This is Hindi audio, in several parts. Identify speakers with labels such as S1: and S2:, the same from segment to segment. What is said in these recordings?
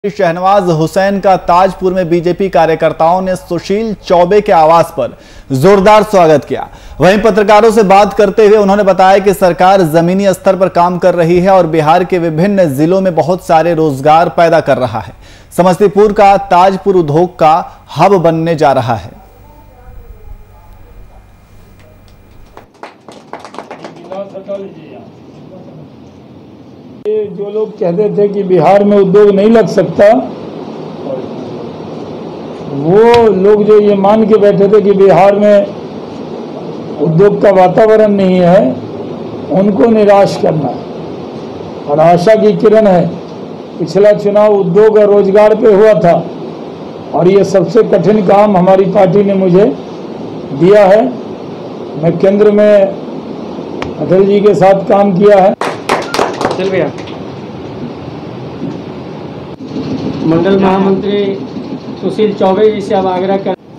S1: शहनवाज हुसैन का ताजपुर में बीजेपी कार्यकर्ताओं ने सुशील चौबे के आवास पर जोरदार स्वागत किया। वहीं पत्रकारों से बात करते हुए उन्होंने बताया कि सरकार जमीनी स्तर पर काम कर रही है और बिहार के विभिन्न जिलों में बहुत सारे रोजगार पैदा कर रहा है। समस्तीपुर का ताजपुर उद्योग का हब बनने जा रहा है।
S2: ये जो लोग कहते थे कि बिहार में उद्योग नहीं लग सकता, वो लोग जो ये मान के बैठे थे कि बिहार में उद्योग का वातावरण नहीं है, उनको निराश करना और आशा की किरण है। पिछला चुनाव उद्योग और रोजगार पे हुआ था और ये सबसे कठिन काम हमारी पार्टी ने मुझे दिया है। मैं केंद्र में अटल जी के साथ काम किया है।
S3: मंडल महामंत्री सुशील चौबे जी से अब आग्रह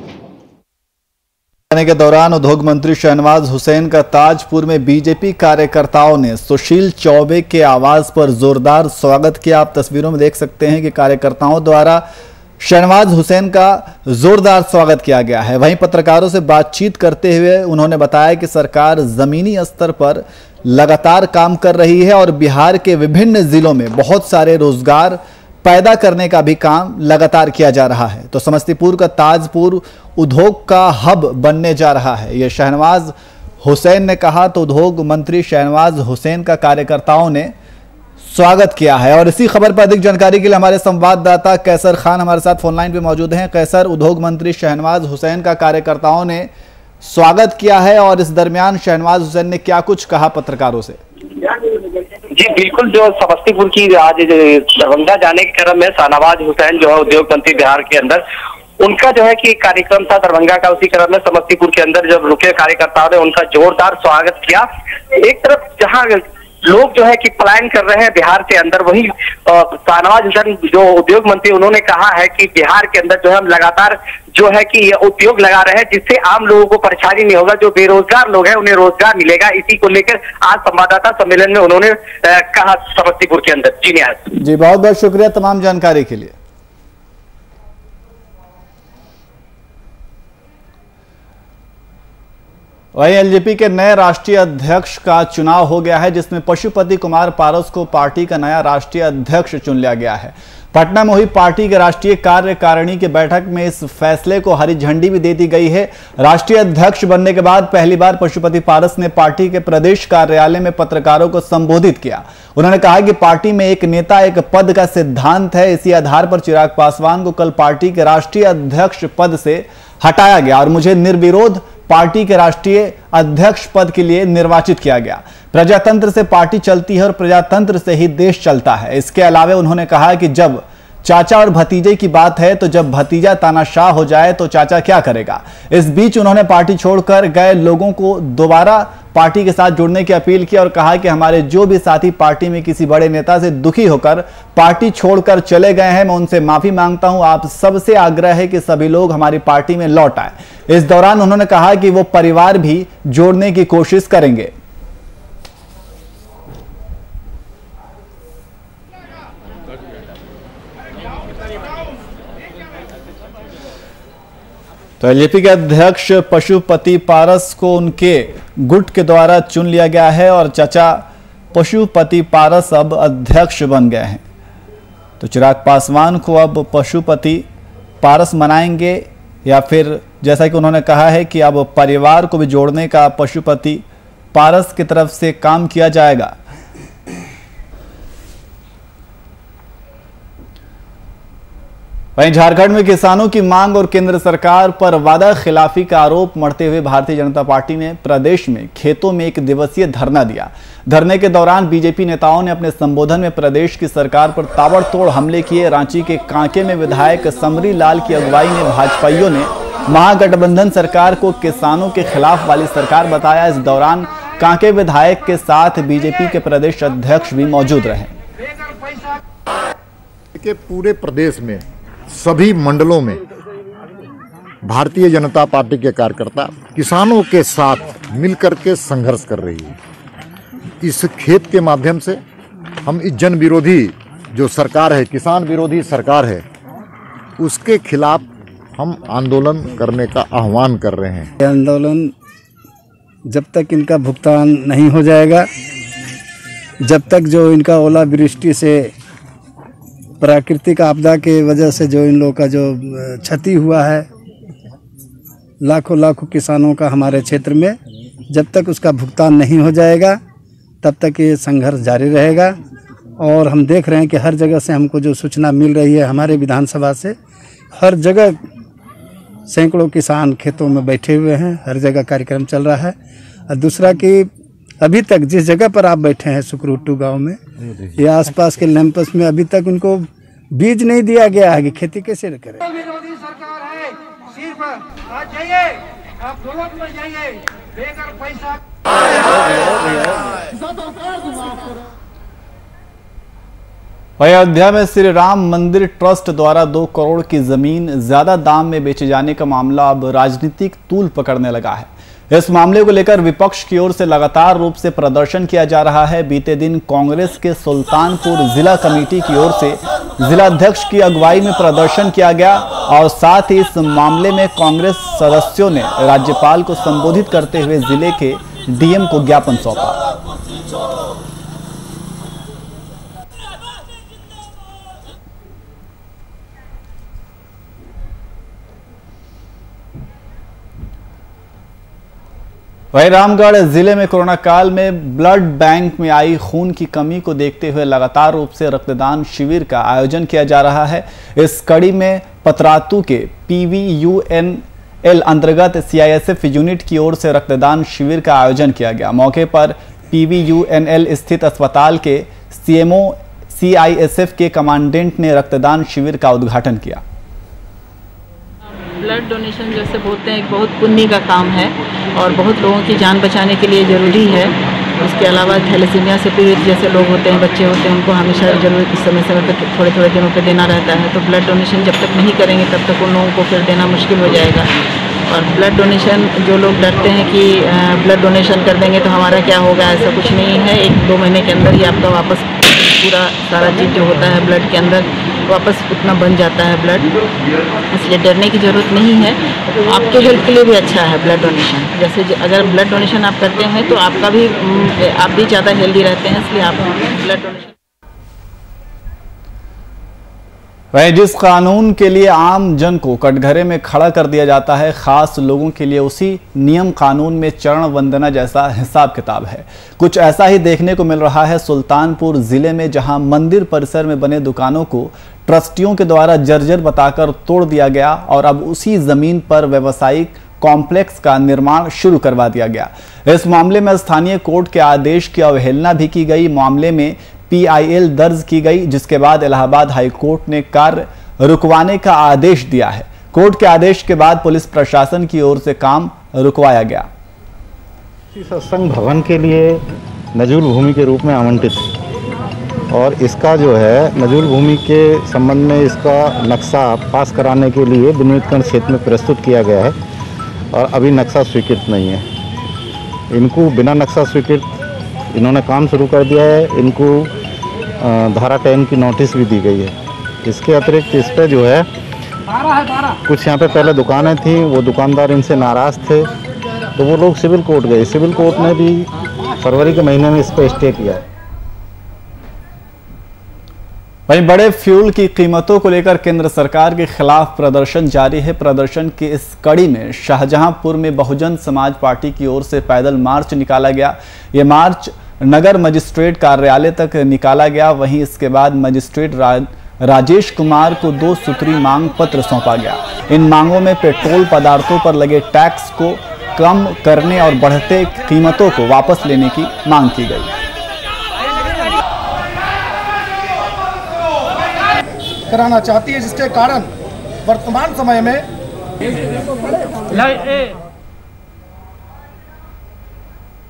S1: करने के दौरान उद्योग मंत्री शहनवाज हुसैन का ताजपुर में बीजेपी कार्यकर्ताओं ने सुशील चौबे के आवास पर जोरदार स्वागत किया। आप तस्वीरों में देख सकते हैं कि कार्यकर्ताओं द्वारा शहनवाज हुसैन का जोरदार स्वागत किया गया है। वहीं पत्रकारों से बातचीत करते हुए उन्होंने बताया कि सरकार जमीनी स्तर पर लगातार काम कर रही है और बिहार के विभिन्न जिलों में बहुत सारे रोजगार पैदा करने का भी काम लगातार किया जा रहा है। तो समस्तीपुर का ताजपुर उद्योग का हब बनने जा रहा है, यह शहनवाज हुसैन ने कहा। तो उद्योग मंत्री शहनवाज हुसैन का कार्यकर्ताओं ने स्वागत किया है। और इसी खबर पर अधिक जानकारी के लिए हमारे संवाददाता कैसर खान हमारे साथ फोनलाइन पे मौजूद हैं। कैसर, उद्योग मंत्री शहनवाज हुसैन का कार्यकर्ताओं ने स्वागत किया है और इस दरमियान शहनवाज हुसैन ने क्या कुछ कहा पत्रकारों से?
S4: जी बिल्कुल, जो समस्तीपुर की आज दरभंगा जाने के क्रम में शहनवाज हुसैन जो है उद्योग मंत्री बिहार के अंदर, उनका जो है कि कार्यक्रम था दरभंगा का, उसी क्रम में समस्तीपुर के अंदर जब रुके कार्यकर्ताओं ने उनका जोरदार स्वागत किया। एक तरफ जहां लोग जो है कि पलायन कर रहे हैं बिहार के अंदर, वही शहनवाज हुसैन जो उद्योग मंत्री उन्होंने कहा है कि बिहार के अंदर जो है हम लगातार जो है कि ये उद्योग लगा रहे हैं जिससे आम लोगों को परेशानी नहीं होगा, जो बेरोजगार लोग हैं उन्हें रोजगार मिलेगा। इसी को लेकर आज संवाददाता सम्मेलन में उन्होंने कहा समस्तीपुर के अंदर। जी न्याय
S1: जी, बहुत बहुत शुक्रिया तमाम जानकारी के लिए। वहीं एलजेपी के नए राष्ट्रीय अध्यक्ष का चुनाव हो गया है, जिसमें पशुपति कुमार पारस को पार्टी का नया राष्ट्रीय अध्यक्ष चुन लिया गया है। पटना में हुई पार्टी के राष्ट्रीय कार्यकारिणी की बैठक में इस फैसले को हरी झंडी भी दे दी गई है। राष्ट्रीय अध्यक्ष बनने के बाद पहली बार पशुपति पारस ने पार्टी के प्रदेश कार्यालय में पत्रकारों को संबोधित किया। उन्होंने कहा कि पार्टी में एक नेता एक पद का सिद्धांत है। इसी आधार पर चिराग पासवान को कल पार्टी के राष्ट्रीय अध्यक्ष पद से हटाया गया और मुझे निर्विरोध पार्टी के राष्ट्रीय अध्यक्ष पद के लिए निर्वाचित किया गया। प्रजातंत्र से पार्टी चलती है और प्रजातंत्र से ही देश चलता है। इसके अलावा उन्होंने कहा कि जब चाचा और भतीजे की बात है तो जब भतीजा तानाशाह हो जाए तो चाचा क्या करेगा। इस बीच उन्होंने पार्टी छोड़कर गए लोगों को दोबारा पार्टी के साथ जुड़ने की अपील की और कहा कि हमारे जो भी साथी पार्टी में किसी बड़े नेता से दुखी होकर पार्टी छोड़कर चले गए हैं, मैं उनसे माफी मांगता हूं। आप सबसे आग्रह है कि सभी लोग हमारी पार्टी में लौट आए। इस दौरान उन्होंने कहा कि वो परिवार भी जोड़ने की कोशिश करेंगे। तो एलजेपी के अध्यक्ष पशुपति पारस को उनके गुट के द्वारा चुन लिया गया है और चाचा पशुपति पारस अब अध्यक्ष बन गए हैं। तो चिराग पासवान को अब पशुपति पारस मनाएंगे या फिर जैसा कि उन्होंने कहा है कि अब परिवार को भी जोड़ने का पशुपति पारस की तरफ से काम किया जाएगा। वहीं झारखंड में किसानों की मांग और केंद्र सरकार पर वादा खिलाफी का आरोप मढ़ते हुए भारतीय जनता पार्टी ने प्रदेश में खेतों में एक दिवसीय धरना दिया। धरने के दौरान बीजेपी नेताओं ने अपने संबोधन में प्रदेश की सरकार पर ताबड़तोड़ हमले किए। रांची के कांके में विधायक समरी लाल की अगुवाई में भाजपाइयों ने महागठबंधन सरकार को किसानों के खिलाफ वाली सरकार बताया। इस दौरान कांके विधायक के साथ बीजेपी के प्रदेश अध्यक्ष भी मौजूद रहे।
S5: पूरे प्रदेश में सभी मंडलों में भारतीय जनता पार्टी के कार्यकर्ता किसानों के साथ मिलकर के संघर्ष कर रही है। इस खेत के माध्यम से हम इस जन विरोधी जो सरकार है, किसान विरोधी सरकार है, उसके खिलाफ हम आंदोलन करने का आह्वान कर रहे हैं।
S6: यह आंदोलन जब तक इनका भुगतान नहीं हो जाएगा, जब तक जो इनका ओलावृष्टि से, प्राकृतिक आपदा के वजह से जो इन लोगों का जो क्षति हुआ है, लाखों लाखों किसानों का हमारे क्षेत्र में, जब तक उसका भुगतान नहीं हो जाएगा तब तक ये संघर्ष जारी रहेगा। और हम देख रहे हैं कि हर जगह से हमको जो सूचना मिल रही है, हमारे विधानसभा से हर जगह सैकड़ों किसान खेतों में बैठे हुए हैं, हर जगह कार्यक्रम चल रहा है। और दूसरा कि अभी तक जिस जगह पर आप बैठे हैं सुकरूटू गांव में या आसपास के लैंपस में, अभी तक उनको बीज नहीं दिया गया है कि खेती कैसे करें।
S7: विरोधी सरकार है, सिर्फ आज जाइए, आप दौलत में जाइए, बेकार पैसा।
S1: अयोध्या में श्री राम मंदिर ट्रस्ट द्वारा 2 करोड़ की जमीन ज्यादा दाम में बेचे जाने का मामला अब राजनीतिक तूल पकड़ने लगा है। इस मामले को लेकर विपक्ष की ओर से लगातार रूप से प्रदर्शन किया जा रहा है। बीते दिन कांग्रेस के सुल्तानपुर जिला कमेटी की ओर से जिलाध्यक्ष की अगुवाई में प्रदर्शन किया गया और साथ ही इस मामले में कांग्रेस सदस्यों ने राज्यपाल को संबोधित करते हुए जिले के डीएम को ज्ञापन सौंपा। वहीं रामगढ़ जिले में कोरोना काल में ब्लड बैंक में आई खून की कमी को देखते हुए लगातार रूप से रक्तदान शिविर का आयोजन किया जा रहा है। इस कड़ी में पतरातू के PVUNL अंतर्गत CISF यूनिट की ओर से रक्तदान शिविर का आयोजन किया गया। मौके पर PVUNL स्थित अस्पताल के CMO CISF के कमांडेंट ने रक्तदान शिविर का उद्घाटन किया।
S8: ब्लड डोनेशन जैसे बोलते हैं एक बहुत पुण्य का काम है और बहुत लोगों की जान बचाने के लिए ज़रूरी है। उसके अलावा थैलेसीमिया से पीड़ित जैसे लोग होते हैं, बच्चे होते हैं, उनको हमेशा जरूर समय समय पर थोड़े थोड़े दिनों पे देना रहता है। तो ब्लड डोनेशन जब तक नहीं करेंगे तब तक उन लोगों को फिर देना मुश्किल हो जाएगा। और ब्लड डोनेशन जो लोग डरते हैं कि ब्लड डोनेशन कर देंगे तो हमारा क्या होगा, ऐसा कुछ नहीं है। 1-2 महीने के अंदर ही आपका वापस पूरा सारा चीज़ जो होता है ब्लड के अंदर वापस उतना बन जाता है ब्लड, इसलिए डरने की ज़रूरत नहीं है। आपके हेल्थ के लिए भी अच्छा है ब्लड डोनेशन। जैसे अगर ब्लड डोनेशन आप करते हैं तो आप भी ज़्यादा हेल्दी रहते हैं, इसलिए आप ब्लड डोनेशन।
S1: वहीं जिस कानून के लिए आम जन को कटघरे में खड़ा कर दिया जाता है, खास लोगों के लिए उसी नियम कानून में चरण वंदना जैसा हिसाब किताब है। कुछ ऐसा ही देखने को मिल रहा है सुल्तानपुर जिले में, जहां मंदिर परिसर में बने दुकानों को ट्रस्टियों के द्वारा जर्जर बताकर तोड़ दिया गया और अब उसी जमीन पर व्यावसायिक कॉम्प्लेक्स का निर्माण शुरू करवा दिया गया। इस मामले में स्थानीय कोर्ट के आदेश की अवहेलना भी की गई। मामले में PIL दर्ज की गई, जिसके बाद इलाहाबाद हाई कोर्ट ने कार्य रुकवाने का आदेश दिया है। कोर्ट के आदेश के बाद पुलिस प्रशासन की ओर से काम रुकवाया गया।
S9: सत्संग भवन के लिए नजूल भूमि के रूप में आवंटित और इसका जो है नजूल भूमि के संबंध में इसका नक्शा पास कराने के लिए विनियोजन क्षेत्र में प्रस्तुत किया गया है और अभी नक्शा स्वीकृत नहीं है। इनको बिना नक्शा स्वीकृत इन्होंने काम शुरू कर दिया है। इनको धारा 10 की नोटिस भी दी गई है। इसके अतिरिक्त इस पर जो है कुछ यहाँ पे पहले दुकानें थी, वो दुकानदार इनसे नाराज़ थे तो वो लोग सिविल कोर्ट गए। सिविल कोर्ट ने भी फरवरी के महीने में इस पर स्टे किया है।
S1: वहीं बड़े फ्यूल की कीमतों को लेकर केंद्र सरकार के खिलाफ प्रदर्शन जारी है। प्रदर्शन की इस कड़ी में शाहजहांपुर में बहुजन समाज पार्टी की ओर से पैदल मार्च निकाला गया। ये मार्च नगर मजिस्ट्रेट कार्यालय तक निकाला गया। वहीं इसके बाद मजिस्ट्रेट राजेश कुमार को 2 सूत्री मांग पत्र सौंपा गया। इन मांगों में पेट्रोल पदार्थों पर लगे टैक्स को कम करने और बढ़ते कीमतों को वापस लेने की मांग की गई।
S10: कराना चाहती है, जिसके कारण वर्तमान समय में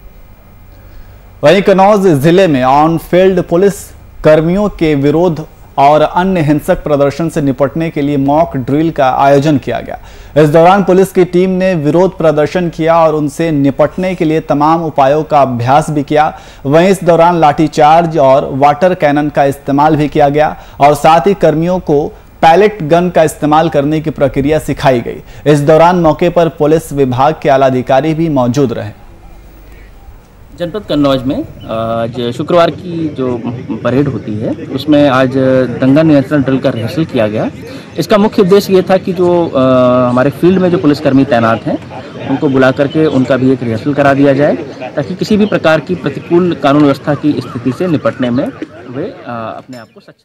S1: वहीं कन्नौज जिले में ऑन फील्ड पुलिस कर्मियों के विरोध और अन्य हिंसक प्रदर्शन से निपटने के लिए मॉक ड्रिल का आयोजन किया गया। इस दौरान पुलिस की टीम ने विरोध प्रदर्शन किया और उनसे निपटने के लिए तमाम उपायों का अभ्यास भी किया। वहीं इस दौरान लाठीचार्ज और वाटर कैनन का इस्तेमाल भी किया गया और साथ ही कर्मियों को पैलेट गन का इस्तेमाल करने की प्रक्रिया सिखाई गई। इस दौरान मौके पर पुलिस विभाग के आला अधिकारी भी मौजूद रहे।
S11: जनपद कन्नौज में आज शुक्रवार की जो परेड होती है उसमें आज दंगा नियंत्रण ड्रिल का रिहर्सल किया गया। इसका मुख्य उद्देश्य ये था कि जो हमारे फील्ड में जो पुलिसकर्मी तैनात हैं उनको बुला करके उनका भी एक रिहर्सल करा दिया जाए ताकि किसी भी प्रकार की प्रतिकूल कानून व्यवस्था की स्थिति से निपटने में वे अपने आप को सक्षम।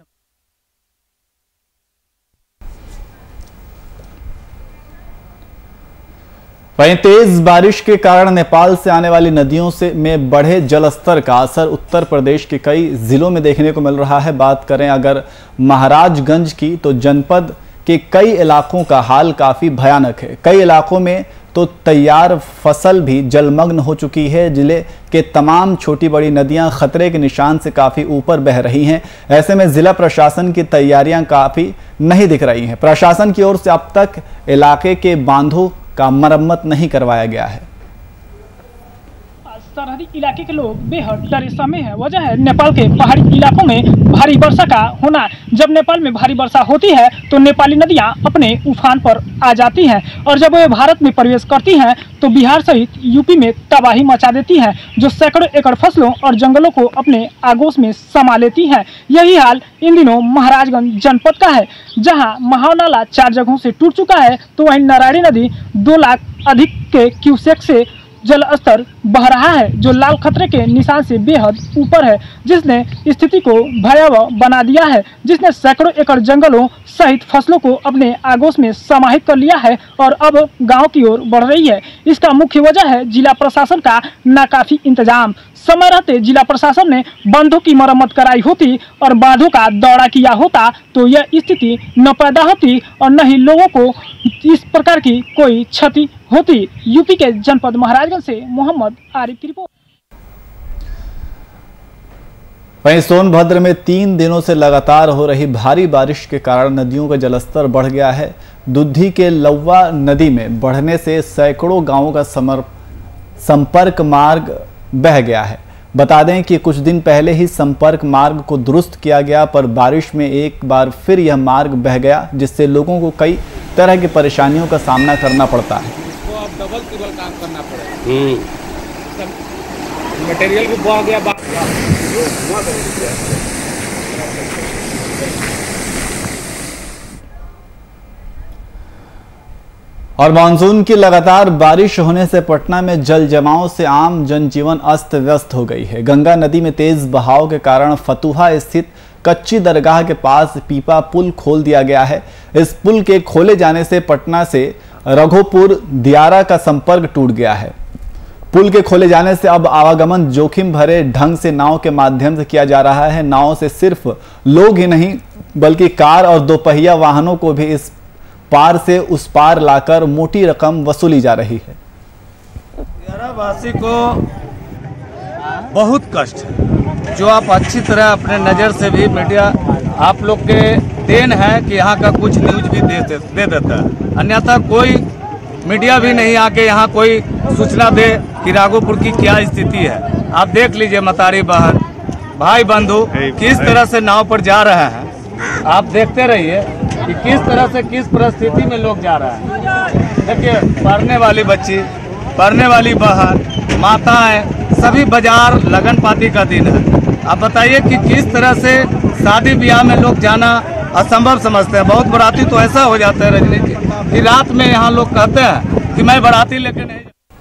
S1: वहीं तेज बारिश के कारण नेपाल से आने वाली नदियों में बढ़े जलस्तर का असर उत्तर प्रदेश के कई जिलों में देखने को मिल रहा है। बात करें अगर महाराजगंज की तो जनपद के कई इलाकों का हाल काफी भयानक है। कई इलाकों में तो तैयार फसल भी जलमग्न हो चुकी है। जिले के तमाम छोटी बड़ी नदियां खतरे के निशान से काफी ऊपर बह रही हैं। ऐसे में जिला प्रशासन की तैयारियां काफी नहीं दिख रही हैं। प्रशासन की ओर से अब तक इलाके के बांधों का मरम्मत नहीं करवाया गया है।
S12: सरहदी इलाके के लोग बेहद परेशान में है। वजह है नेपाल के पहाड़ी इलाकों में भारी वर्षा का होना। जब नेपाल में भारी वर्षा होती है तो नेपाली नदियां अपने उफान पर आ जाती हैं और जब वे भारत में प्रवेश करती हैं तो बिहार सहित यूपी में तबाही मचा देती हैं, जो सैकड़ों एकड़ फसलों और जंगलों को अपने आगोश में समा लेती हैं। यही हाल इन दिनों महाराजगंज जनपद का है, जहां महानाला 4 जगहों से टूट चुका है तो वहीं नारायणी नदी 2 लाख अधिक के क्यूसेक से जल स्तर बह रहा है, जो लाल खतरे के निशान से बेहद ऊपर है, जिसने स्थिति को भयावह बना दिया है, जिसने सैकड़ों एकड़ जंगलों सहित फसलों को अपने आगोश में समाहित कर लिया है और अब गांव की ओर बढ़ रही है। इसका मुख्य वजह है जिला प्रशासन का नाकाफी इंतजाम। समय रहते जिला प्रशासन ने बांधों की मरम्मत कराई होती और बांधों का दौरा किया होता तो यह स्थिति न पैदा होती और न ही लोगों को इस प्रकार की कोई क्षति होती। यूपी के जनपद महाराजगंज से मोहम्मद आरिफ की रिपोर्ट।
S1: वहीं सोनभद्र में 3 दिनों से लगातार हो रही भारी बारिश के कारण नदियों का जलस्तर बढ़ गया है। दुधी के लौवा नदी में बढ़ने से सैकड़ों गांवों का संपर्क मार्ग बह गया है। बता दें कि कुछ दिन पहले ही संपर्क मार्ग को दुरुस्त किया गया, पर बारिश में एक बार फिर यह मार्ग बह गया, जिससे लोगों को कई तरह की परेशानियों का सामना करना पड़ता है।
S13: इसको अब डबल ट्रिपल काम करना पड़ेगा। मटेरियल भी बह गया।
S1: और मानसून की लगातार बारिश होने से पटना में जल जमाव से आम जनजीवन अस्त व्यस्त हो गई है। गंगा नदी में तेज बहाव के कारण फतुहा स्थित कच्ची दरगाह के पास पीपा पुल खोल दिया गया है। इस पुल के खोले जाने से पटना से रघोपुर दियारा का संपर्क टूट गया है। पुल के खोले जाने से अब आवागमन जोखिम भरे ढंग से नाव के माध्यम से किया जा रहा है। नाव से सिर्फ लोग ही नहीं बल्कि कार और दोपहिया वाहनों को भी इस पार से उस पार लाकर मोटी रकम वसूली जा रही है।
S14: दियारावासी को बहुत कष्ट है, जो आप अच्छी तरह अपने नज़र से भी मीडिया आप लोग के देन है कि यहाँ का कुछ न्यूज भी दे देता है। अन्यथा कोई मीडिया भी नहीं आके यहाँ कोई सूचना दे कि राघोपुर की क्या स्थिति है। आप देख लीजिए मतारी बहन भाई बंधु किस तरह से नाव पर जा रहे हैं। आप देखते रहिए कि किस तरह से किस परिस्थिति में लोग जा रहे हैं। देखिए पढ़ने वाली बच्ची, पढ़ने वाली बहन, माताएं, सभी बाजार लगन पाती का दिन है। आप बताइए कि किस तरह से शादी ब्याह में लोग जाना असंभव समझते हैं। बहुत बाराती तो ऐसा हो जाता है रजनी जी कि रात में यहाँ लोग कहते हैं कि मैं बाराती लेके नहीं।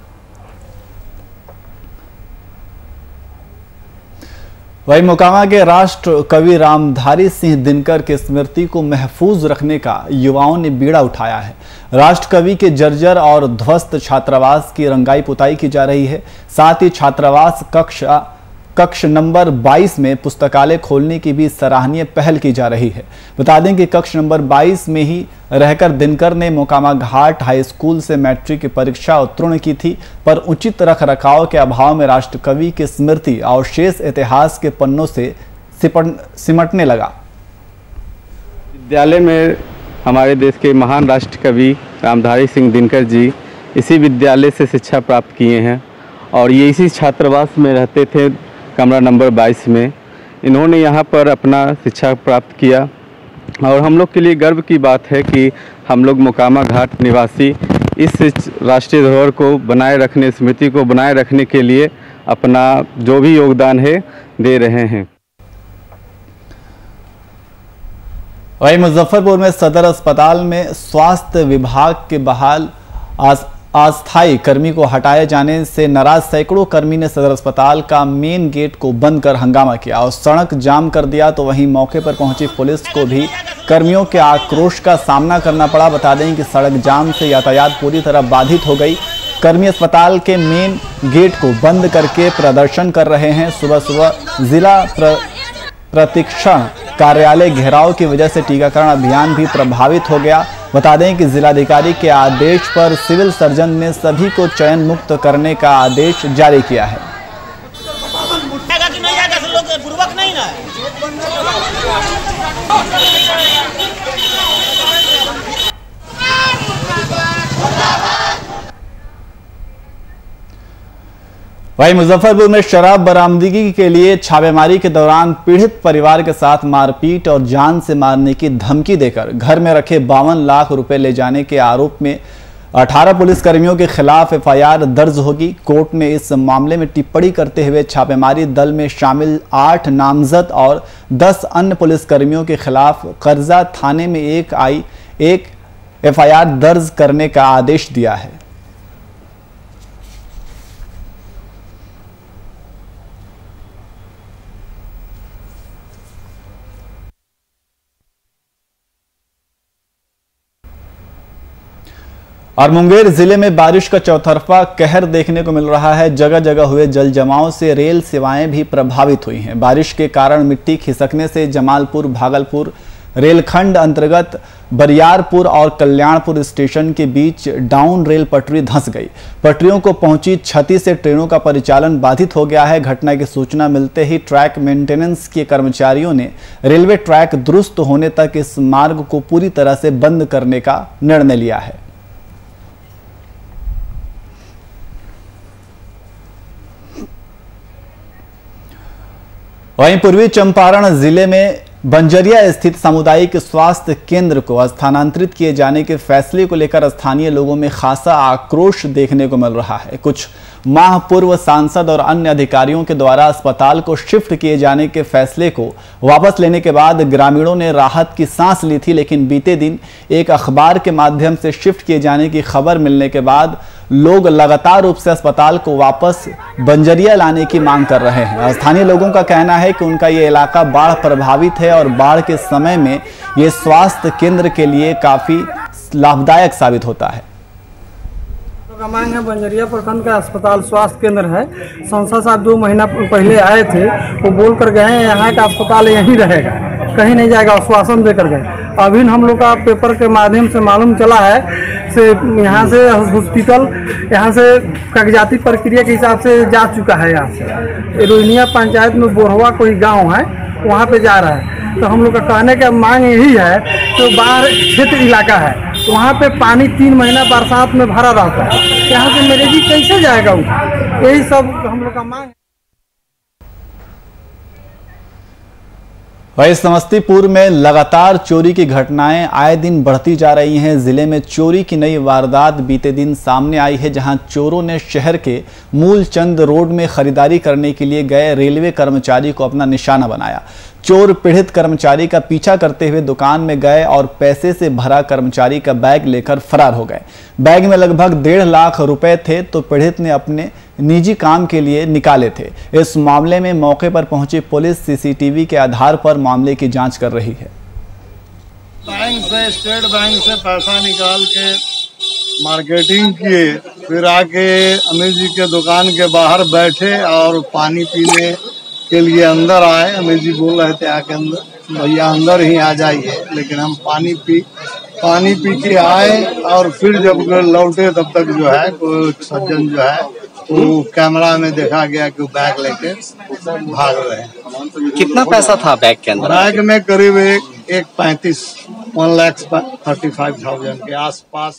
S1: वहीं मोकामा के राष्ट्र कवि रामधारी सिंह दिनकर की स्मृति को महफूज रखने का युवाओं ने बीड़ा उठाया है। राष्ट्र कवि के जर्जर और ध्वस्त छात्रावास की रंगाई पुताई की जा रही है। साथ ही छात्रावास कक्ष नंबर 22 में पुस्तकालय खोलने की भी सराहनीय पहल की जा रही है। बता दें कि कक्ष नंबर 22 में ही रहकर दिनकर ने मोकामा घाट हाई स्कूल से मैट्रिक की परीक्षा उत्तीर्ण की थी, पर उचित रखरखाव के अभाव में राष्ट्र कवि की स्मृति और शेष इतिहास के पन्नों से सिमटने लगा।
S15: विद्यालय में हमारे देश के महान राष्ट्र कवि रामधारी सिंह दिनकर जी इसी विद्यालय से शिक्षा प्राप्त किए हैं और ये इसी छात्रावास में रहते थे, कमरा नंबर 22 में। इन्होंने यहाँ पर अपना शिक्षा प्राप्त किया और हम लोग के लिए गर्व की बात है कि हम लोग मोकामा घाट निवासी इस राष्ट्रीय धरोहर को बनाए रखने, स्मृति को बनाए रखने के लिए अपना जो भी योगदान है दे रहे हैं।
S1: वहीं मुजफ्फरपुर में सदर अस्पताल में स्वास्थ्य विभाग के बहाल अस्थायी कर्मी को हटाए जाने से नाराज सैकड़ों कर्मी ने सदर अस्पताल का मेन गेट को बंद कर हंगामा किया और सड़क जाम कर दिया। तो वहीं मौके पर पहुंची पुलिस को भी कर्मियों के आक्रोश का सामना करना पड़ा। बता दें कि सड़क जाम से यातायात पूरी तरह बाधित हो गई। कर्मी अस्पताल के मेन गेट को बंद करके प्रदर्शन कर रहे हैं। सुबह सुबह जिला प्रतिक्षण कार्यालय घेराव की वजह से टीकाकरण अभियान भी प्रभावित हो गया। बता दें कि जिलाधिकारी के आदेश पर सिविल सर्जन ने सभी को चयन मुक्त करने का आदेश जारी किया है। वहीं मुजफ्फरपुर में शराब बरामदगी के लिए छापेमारी के दौरान पीड़ित परिवार के साथ मारपीट और जान से मारने की धमकी देकर घर में रखे 52 लाख रुपए ले जाने के आरोप में 18 पुलिसकर्मियों के खिलाफ एफआईआर दर्ज होगी। कोर्ट में इस मामले में टिप्पणी करते हुए छापेमारी दल में शामिल 8 नामजद और 10 अन्य पुलिसकर्मियों के खिलाफ कर्जा थाने में एक एफआईआर दर्ज करने का आदेश दिया है। और मुंगेर जिले में बारिश का चौतरफा कहर देखने को मिल रहा है। जगह जगह हुए जल जमाव से रेल सेवाएं भी प्रभावित हुई हैं। बारिश के कारण मिट्टी खिसकने से जमालपुर भागलपुर रेलखंड अंतर्गत बरियारपुर और कल्याणपुर स्टेशन के बीच डाउन रेल पटरी धंस गई। पटरियों को पहुंची क्षति से ट्रेनों का परिचालन बाधित हो गया है। घटना की सूचना मिलते ही ट्रैक मेंटेनेंस के कर्मचारियों ने रेलवे ट्रैक दुरुस्त होने तक इस मार्ग को पूरी तरह से बंद करने का निर्णय लिया है। वहीं पूर्वी चंपारण जिले में बंजरिया स्थित सामुदायिक स्वास्थ्य केंद्र को स्थानांतरित किए जाने के फैसले को लेकर स्थानीय लोगों में खासा आक्रोश देखने को मिल रहा है। कुछ माह पूर्व सांसद और अन्य अधिकारियों के द्वारा अस्पताल को शिफ्ट किए जाने के फैसले को वापस लेने के बाद ग्रामीणों ने राहत की सांस ली थी, लेकिन बीते दिन एक अखबार के माध्यम से शिफ्ट किए जाने की खबर मिलने के बाद लोग लगातार रूप से अस्पताल को वापस बंजरिया लाने की मांग कर रहे हैं। स्थानीय लोगों का कहना है कि उनका ये इलाका बाढ़ प्रभावित है और बाढ़ के समय में ये स्वास्थ्य केंद्र के लिए काफी लाभदायक साबित होता है।
S16: का मांग है बंजरिया प्रखंड का अस्पताल स्वास्थ्य केंद्र है। संसद साहब 2 महीना पहले आए थे, वो बोल कर गए हैं यहाँ का अस्पताल यहीं रहेगा, कहीं नहीं जाएगा, आश्वासन देकर गए। अभी हम लोग का पेपर के माध्यम से मालूम चला है से यहाँ से हॉस्पिटल यहाँ से कागजाती प्रक्रिया के हिसाब से जा चुका है। यहाँ से रोहिनिया पंचायत में बोरहवा कोई गाँव है, वहाँ पे जा रहा है। तो हम लोग का कहने का मांग यही है, तो बाढ़ क्षेत्र इलाका है, वहाँ पे पानी 3 महीना बरसात में भरा रहता है, यहाँ से मरीज कैसे जाएगा? यही सब हम लोग का मांग है।
S1: वहीं समस्तीपुर में लगातार चोरी की घटनाएं आए दिन बढ़ती जा रही हैं। जिले में चोरी की नई वारदात बीते दिन सामने आई है, जहां चोरों ने शहर के मूलचंद रोड में खरीदारी करने के लिए गए रेलवे कर्मचारी को अपना निशाना बनाया। चोर पीड़ित कर्मचारी का पीछा करते हुए दुकान में गए और पैसे से भरा कर्मचारी का बैग लेकर फरार हो गए। बैग में लगभग 1.5 लाख रुपए थे, तो पीड़ित ने अपने निजी काम के लिए निकाले थे। इस मामले में मौके पर पहुंची पुलिस सीसीटीवी के आधार पर मामले की जांच कर रही है।
S17: बैंक से, स्टेट बैंक से पैसा निकाल के मार्केटिंग किए, फिर आके अमीर जी के दुकान के बाहर बैठे और पानी पीने के लिए अंदर आए। अमीर जी बोल रहे थे आके अंदर, भैया अंदर ही आ जाइए, लेकिन हम पानी पी के आए और फिर जब लौटे तब तक जो है कोई सज्जन जो है वो कैमरा में देखा गया कि बैग लेके भाग रहे हैं।
S18: कितना पैसा था बैग के अंदर?
S17: बैग में करीब 1.35 1,35,000 के आसपास।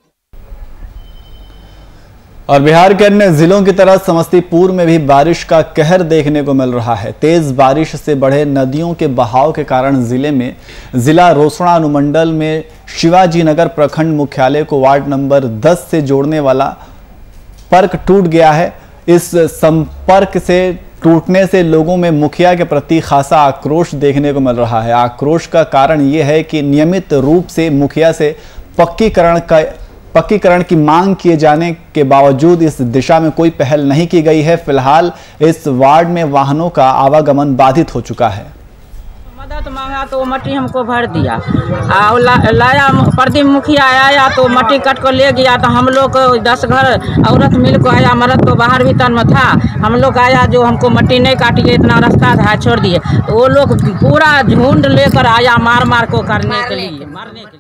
S1: और बिहार के अन्य जिलों की तरह समस्तीपुर में भी बारिश का कहर देखने को मिल रहा है। तेज बारिश से बढ़े नदियों के बहाव के कारण जिले में जिला रोसड़ा अनुमंडल में शिवाजी नगर प्रखंड मुख्यालय को वार्ड नंबर 10 से जोड़ने वाला संपर्क टूट गया है। इस संपर्क से टूटने से लोगों में मुखिया के प्रति खासा आक्रोश देखने को मिल रहा है। आक्रोश का कारण यह है कि नियमित रूप से मुखिया से पक्कीकरण की मांग किए जाने के बावजूद इस दिशा में कोई पहल नहीं की गई है। फिलहाल इस वार्ड में वाहनों का आवागमन बाधित हो चुका है।
S18: मदद मांगा तो मट्टी हमको भर दिया, लाया प्रदीप मुखिया आया तो मट्टी कट कर ले गया। तो हम लोग 10 घर औरत मिल को आया, मर्द तो बाहर भीतर में था। हम लोग आया जो हमको मट्टी नहीं काटिए, इतना रास्ता था छोड़ दिए। तो वो लोग पूरा झुंड लेकर आया मार मार को करने के लिए, मारने के लिए।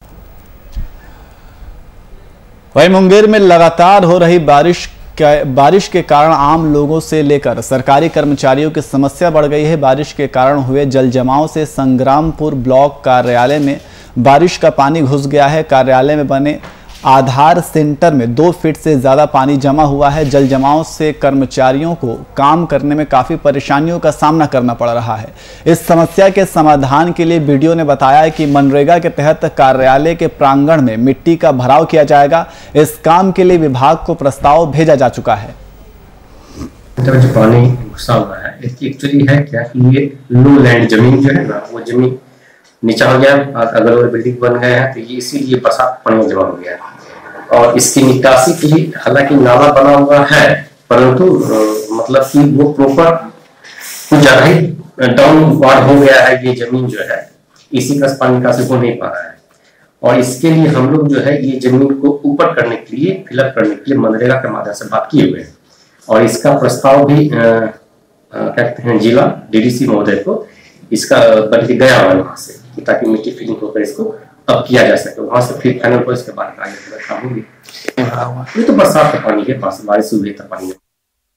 S1: वहीं मुंगेर में लगातार हो रही बारिश के कारण आम लोगों से लेकर सरकारी कर्मचारियों की समस्या बढ़ गई है। बारिश के कारण हुए जल जमाव से संग्रामपुर ब्लॉक कार्यालय में बारिश का पानी घुस गया है। कार्यालय में बने आधार सेंटर में 2 फीट से ज्यादा पानी जमा हुआ है। जल जमाव से कर्मचारियों को काम करने में काफी परेशानियों का सामना करना पड़ रहा है। इस समस्या के समाधान के लिए बीडीओ ने बताया कि मनरेगा के तहत कार्यालय के प्रांगण में मिट्टी का भराव किया जाएगा। इस काम के लिए विभाग को प्रस्ताव भेजा जा चुका है।
S19: जो पानी घुसा हुआ है एक्चुअली है क्या कि ये लो लैंड जमीन जो है ना, वो जमीन नीचा हो गया, अगर वो बिल्डिंग बन गए हैं तो ये इसीलिए बरसात पानी जमा हो गया है। और इसकी निकासी के लिए हालांकि नाला बना हुआ है, परंतु मतलब कि वो प्रॉपर कुछ ज्यादा ही डाउन वार्ड हो गया है। ये जमीन जो है इसी का पानी निकासी हो नहीं पा रहा है। और इसके लिए हम लोग जो है ये जमीन को ऊपर करने के लिए, फिलअप करने के लिए मनरेगा के माध्यम से बात किए हुए हैं। और इसका प्रस्ताव भी कहते हैं जिला डीडीसी महोदय को इसका बन के गया हुआ वहां से, ताकि मिट्टी फिलिंग होकर इसको अब किया जा सके। वहां से फिर फाइनल इसके बाद आगे काम होगी। ये तो बरसात का पानी है, बारिश हुई तो पानी है।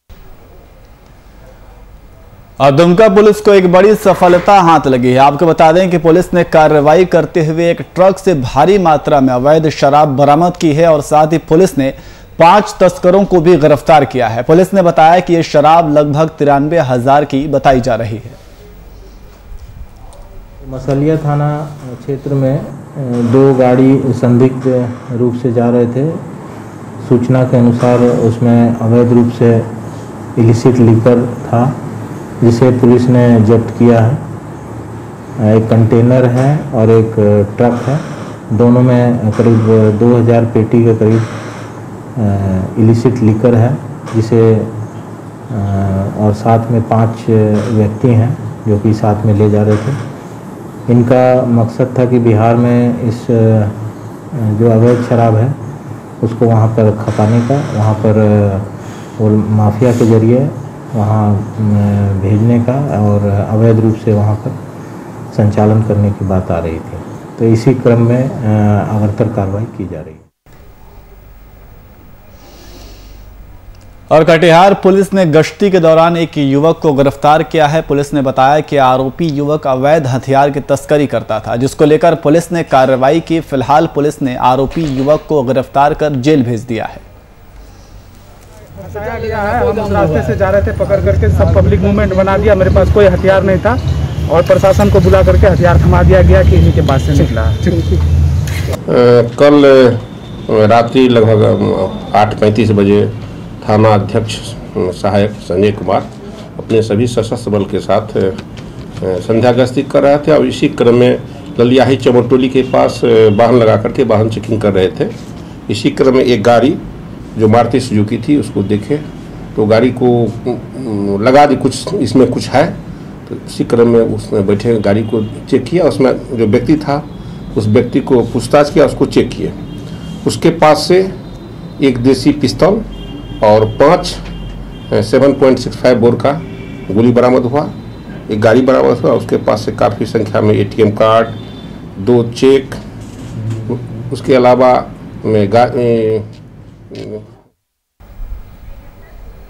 S1: और दुमका पुलिस को एक बड़ी सफलता हाथ लगी है। आपको बता दें कि पुलिस ने कार्रवाई करते हुए एक ट्रक से भारी मात्रा में अवैध शराब बरामद की है और साथ ही पुलिस ने 5 तस्करों को भी गिरफ्तार किया है। पुलिस ने बताया कि यह शराब लगभग 93,000 की बताई जा रही है।
S20: मसलिया थाना क्षेत्र में 2 गाड़ी संदिग्ध रूप से जा रहे थे। सूचना के अनुसार उसमें अवैध रूप से इलिसिट लीकर था, जिसे पुलिस ने जब्त किया है। एक कंटेनर है और एक ट्रक है, दोनों में करीब 2000 पेटी के करीब इलिसिट लीकर है, जिसे और साथ में 5 व्यक्ति हैं जो कि साथ में ले जा रहे थे। इनका मकसद था कि बिहार में इस जो अवैध शराब है उसको वहाँ पर खपाने का, वहाँ पर वो माफिया के जरिए वहाँ भेजने का और अवैध रूप से वहाँ पर संचालन करने की बात आ रही थी। तो इसी क्रम में अग्रतर कार्रवाई की जा रही है।
S1: और कटिहार पुलिस ने गश्ती के दौरान एक युवक को गिरफ्तार किया है। पुलिस ने बताया कि आरोपी युवक अवैध हथियार की तस्करी करता था, जिसको लेकर पुलिस ने कार्रवाई की। फिलहाल पुलिस ने आरोपी युवक को गिरफ्तार कर जेल भेज दिया है।
S10: हम उस रास्ते से जा रहे थे, पकड़ करके सब पब्लिक मूवमेंट बना दिया। मेरे पास कोई हथियार नहीं था और प्रशासन को बुला करके हथियार थमा दिया गया कि इन्हीं के पास से निकला।
S21: कल रात्रि लगभग 8:35 बजे थाना अध्यक्ष सहायक संजय कुमार अपने सभी सशस्त्र बल के साथ संध्या गश्ती कर रहे थे और इसी क्रम में ललियाही चमोटोली के पास वाहन लगा करके वाहन चेकिंग कर रहे थे। इसी क्रम में एक गाड़ी जो मारुति सुजुकी थी उसको देखे तो गाड़ी को लगा दी कुछ इसमें कुछ है। तो इसी क्रम में उसमें बैठे गाड़ी को चेक किया, उसमें जो व्यक्ति था उस व्यक्ति को पूछताछ किया, उसको चेक किए। उसके पास से एक देसी पिस्तौल और 5 7.65 बोर का गोली बरामद हुआ, एक गाड़ी बरामद हुआ। उसके पास से काफ़ी संख्या में ATM कार्ड, 2 चेक, उसके अलावा में